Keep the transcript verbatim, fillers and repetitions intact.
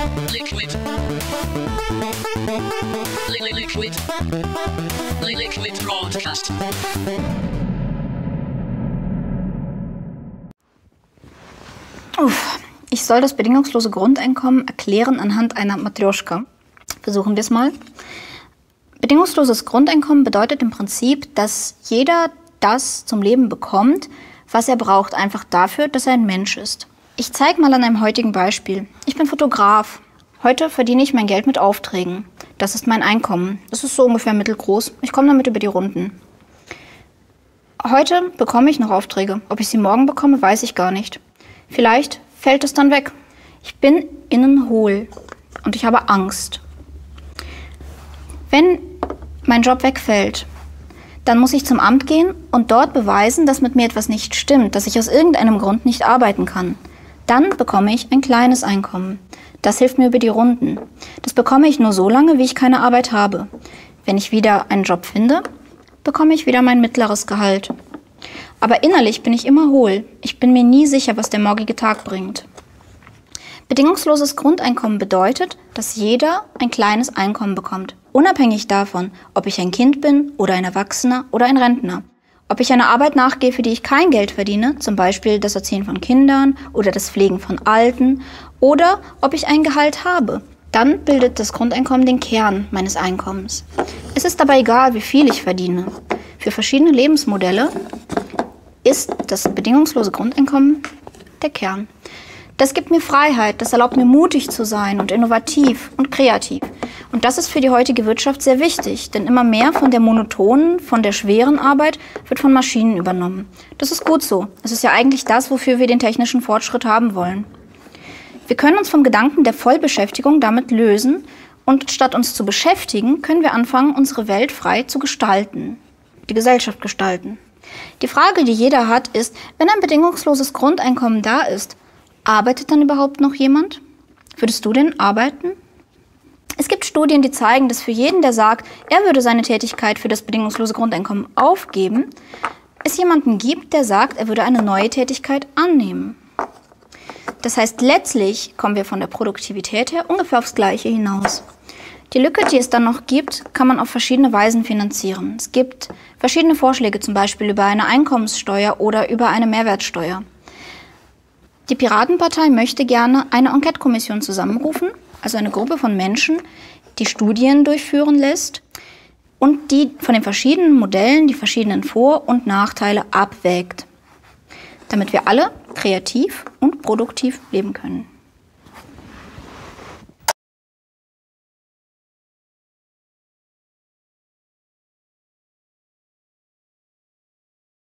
Liquid. Liquid. Liquid Broadcast. Uff, ich soll das bedingungslose Grundeinkommen erklären anhand einer Matrjoschka. Versuchen wir es mal. Bedingungsloses Grundeinkommen bedeutet im Prinzip, dass jeder das zum Leben bekommt, was er braucht, einfach dafür, dass er ein Mensch ist. Ich zeige mal an einem heutigen Beispiel. Ich bin Fotograf. Heute verdiene ich mein Geld mit Aufträgen. Das ist mein Einkommen. Das ist so ungefähr mittelgroß. Ich komme damit über die Runden. Heute bekomme ich noch Aufträge. Ob ich sie morgen bekomme, weiß ich gar nicht. Vielleicht fällt es dann weg. Ich bin innen hohl und ich habe Angst. Wenn mein Job wegfällt, dann muss ich zum Amt gehen und dort beweisen, dass mit mir etwas nicht stimmt, dass ich aus irgendeinem Grund nicht arbeiten kann. Dann bekomme ich ein kleines Einkommen. Das hilft mir über die Runden. Das bekomme ich nur so lange, wie ich keine Arbeit habe. Wenn ich wieder einen Job finde, bekomme ich wieder mein mittleres Gehalt. Aber innerlich bin ich immer hohl. Ich bin mir nie sicher, was der morgige Tag bringt. Bedingungsloses Grundeinkommen bedeutet, dass jeder ein kleines Einkommen bekommt. Unabhängig davon, ob ich ein Kind bin oder ein Erwachsener oder ein Rentner. Ob ich einer Arbeit nachgehe, für die ich kein Geld verdiene, zum Beispiel das Erziehen von Kindern oder das Pflegen von Alten, oder ob ich ein Gehalt habe. Dann bildet das Grundeinkommen den Kern meines Einkommens. Es ist dabei egal, wie viel ich verdiene. Für verschiedene Lebensmodelle ist das bedingungslose Grundeinkommen der Kern. Das gibt mir Freiheit, das erlaubt mir mutig zu sein und innovativ und kreativ. Und das ist für die heutige Wirtschaft sehr wichtig, denn immer mehr von der monotonen, von der schweren Arbeit wird von Maschinen übernommen. Das ist gut so. Es ist ja eigentlich das, wofür wir den technischen Fortschritt haben wollen. Wir können uns vom Gedanken der Vollbeschäftigung damit lösen und statt uns zu beschäftigen, können wir anfangen, unsere Welt frei zu gestalten, die Gesellschaft gestalten. Die Frage, die jeder hat, ist, wenn ein bedingungsloses Grundeinkommen da ist, arbeitet dann überhaupt noch jemand? Würdest du denn arbeiten? Es gibt Studien, die zeigen, dass für jeden, der sagt, er würde seine Tätigkeit für das bedingungslose Grundeinkommen aufgeben, es jemanden gibt, der sagt, er würde eine neue Tätigkeit annehmen. Das heißt, letztlich kommen wir von der Produktivität her ungefähr aufs Gleiche hinaus. Die Lücke, die es dann noch gibt, kann man auf verschiedene Weisen finanzieren. Es gibt verschiedene Vorschläge, zum Beispiel über eine Einkommenssteuer oder über eine Mehrwertsteuer. Die Piratenpartei möchte gerne eine Enquete-Kommission zusammenrufen, also eine Gruppe von Menschen, die Studien durchführen lässt und die von den verschiedenen Modellen die verschiedenen Vor- und Nachteile abwägt, damit wir alle kreativ und produktiv leben können.